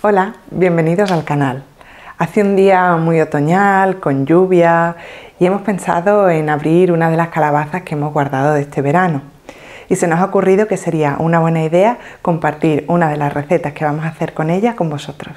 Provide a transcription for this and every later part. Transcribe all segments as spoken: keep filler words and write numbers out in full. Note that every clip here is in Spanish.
Hola, bienvenidos al canal. Hace un día muy otoñal, con lluvia, y hemos pensado en abrir una de las calabazas que hemos guardado de este verano. Y se nos ha ocurrido que sería una buena idea compartir una de las recetas que vamos a hacer con ella con vosotros.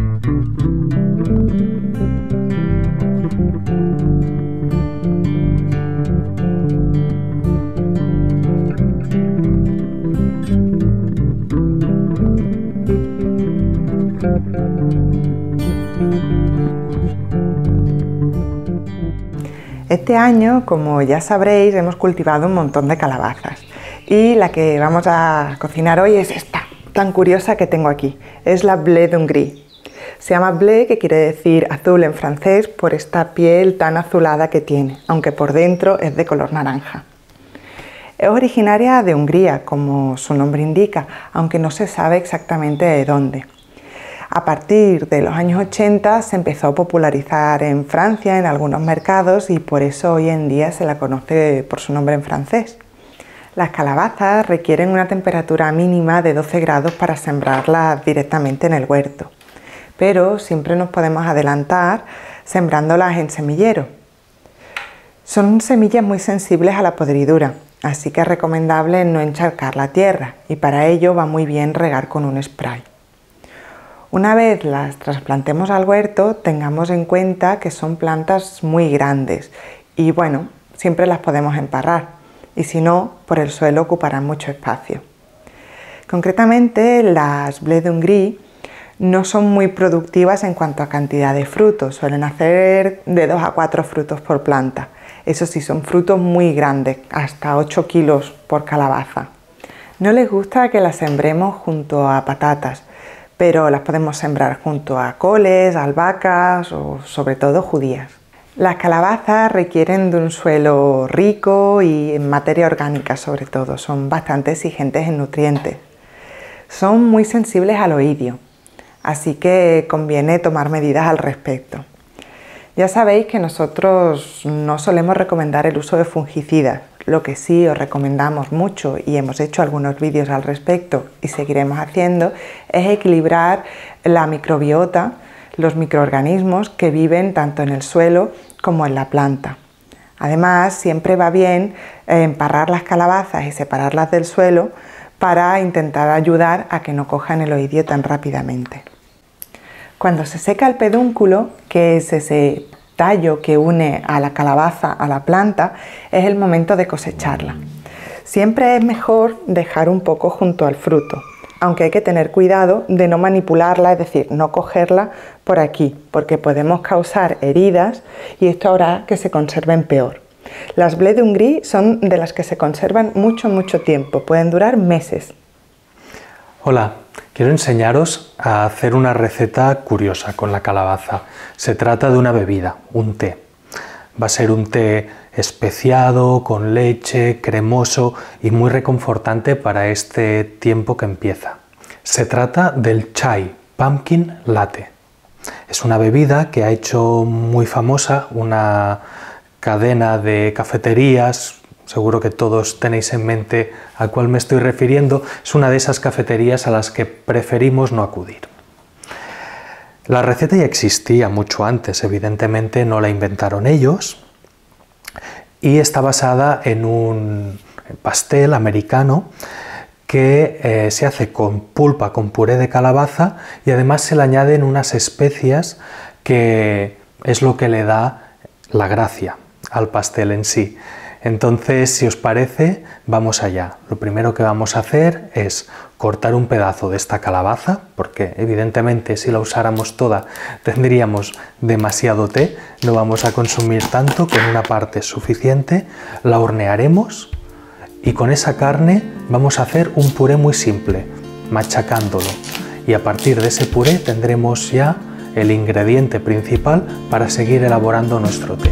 Este año, como ya sabréis, hemos cultivado un montón de calabazas y la que vamos a cocinar hoy es esta, tan curiosa que tengo aquí. Es la bleu d'Hongrie. Se llama bleu, que quiere decir azul en francés, por esta piel tan azulada que tiene, aunque por dentro es de color naranja. Es originaria de Hungría, como su nombre indica, aunque no se sabe exactamente de dónde. A partir de los años ochenta se empezó a popularizar en Francia en algunos mercados y por eso hoy en día se la conoce por su nombre en francés. Las calabazas requieren una temperatura mínima de doce grados para sembrarlas directamente en el huerto, pero siempre nos podemos adelantar sembrándolas en semillero. Son semillas muy sensibles a la podridura, así que es recomendable no encharcar la tierra y para ello va muy bien regar con un spray. Una vez las trasplantemos al huerto, tengamos en cuenta que son plantas muy grandes y bueno, siempre las podemos emparrar y si no, por el suelo ocuparán mucho espacio. Concretamente, las bleu d'Hongrie no son muy productivas en cuanto a cantidad de frutos, suelen hacer de dos a cuatro frutos por planta. Eso sí, son frutos muy grandes, hasta ocho kilos por calabaza. No les gusta que las sembremos junto a patatas, pero las podemos sembrar junto a coles, albahacas o sobre todo judías. Las calabazas requieren de un suelo rico y en materia orgánica sobre todo, son bastante exigentes en nutrientes. Son muy sensibles al oidio, así que conviene tomar medidas al respecto. Ya sabéis que nosotros no solemos recomendar el uso de fungicidas. Lo que sí os recomendamos mucho y hemos hecho algunos vídeos al respecto y seguiremos haciendo es equilibrar la microbiota, los microorganismos que viven tanto en el suelo como en la planta. Además, siempre va bien emparrar las calabazas y separarlas del suelo para intentar ayudar a que no cojan el oidio tan rápidamente. Cuando se seca el pedúnculo, que es ese tallo que une a la calabaza a la planta, es el momento de cosecharla. Siempre es mejor dejar un poco junto al fruto, aunque hay que tener cuidado de no manipularla, es decir, no cogerla por aquí, porque podemos causar heridas y esto hará que se conserven peor. Las bleu d'Hongrie son de las que se conservan mucho, mucho tiempo, pueden durar meses. Hola, quiero enseñaros a hacer una receta curiosa con la calabaza. Se trata de una bebida, un té. Va a ser un té especiado, con leche, cremoso y muy reconfortante para este tiempo que empieza. Se trata del chai pumpkin latte. Es una bebida que ha hecho muy famosa una cadena de cafeterías. Seguro que todos tenéis en mente a cuál me estoy refiriendo. Es una de esas cafeterías a las que preferimos no acudir. La receta ya existía mucho antes, evidentemente no la inventaron ellos, y está basada en un pastel americano que eh, se hace con pulpa, con puré de calabaza y además se le añaden unas especias que es lo que le da la gracia al pastel en sí. Entonces, si os parece, vamos allá. Lo primero que vamos a hacer es cortar un pedazo de esta calabaza, porque evidentemente si la usáramos toda tendríamos demasiado té, no vamos a consumir tanto, con una parte suficiente. La hornearemos y con esa carne vamos a hacer un puré muy simple, machacándolo. Y a partir de ese puré tendremos ya el ingrediente principal para seguir elaborando nuestro té.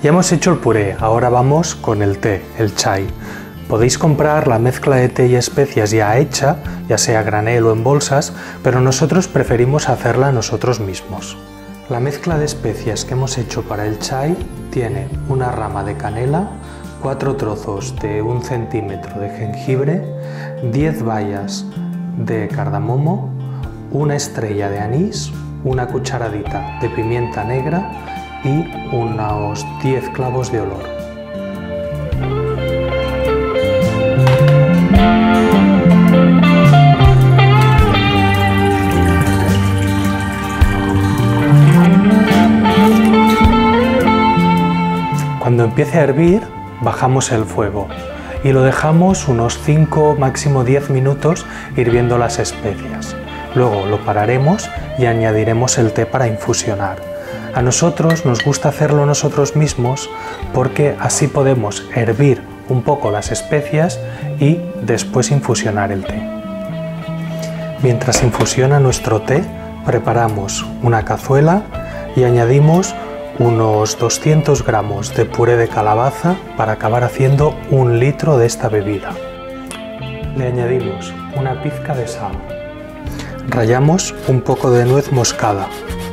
Ya hemos hecho el puré, ahora vamos con el té, el chai. Podéis comprar la mezcla de té y especias ya hecha, ya sea a granel o en bolsas, pero nosotros preferimos hacerla nosotros mismos. La mezcla de especias que hemos hecho para el chai tiene una rama de canela, cuatro trozos de un centímetro de jengibre, diez bayas de cardamomo, una estrella de anís, una cucharadita de pimienta negra y unos diez clavos de olor. Cuando empiece a hervir, bajamos el fuego y lo dejamos unos cinco, máximo diez minutos hirviendo las especias. Luego lo pararemos y añadiremos el té para infusionar. A nosotros nos gusta hacerlo nosotros mismos porque así podemos hervir un poco las especias y después infusionar el té. Mientras infusiona nuestro té, preparamos una cazuela y añadimos unos doscientos gramos de puré de calabaza para acabar haciendo un litro de esta bebida. Le añadimos una pizca de sal. Rallamos un poco de nuez moscada,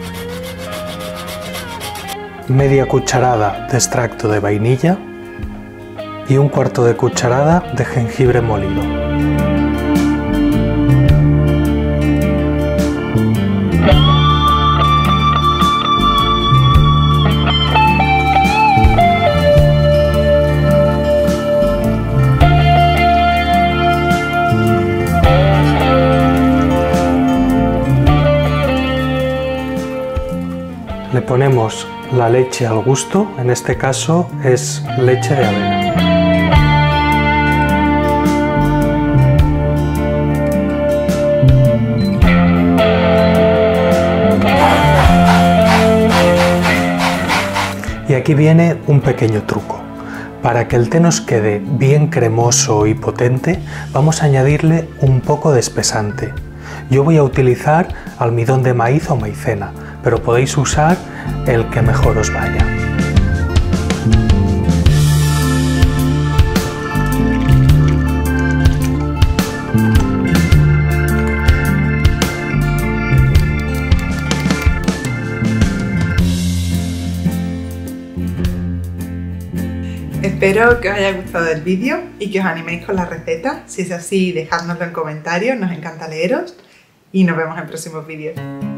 media cucharada de extracto de vainilla y un cuarto de cucharada de jengibre molido. Le ponemos la leche al gusto, en este caso es leche de avena. Y aquí viene un pequeño truco. Para que el té nos quede bien cremoso y potente, vamos a añadirle un poco de espesante. Yo voy a utilizar almidón de maíz o maicena, pero podéis usar el que mejor os vaya. Espero que os haya gustado el vídeo y que os animéis con la receta. Si es así, dejádnoslo en comentarios, nos encanta leeros y nos vemos en próximos vídeos.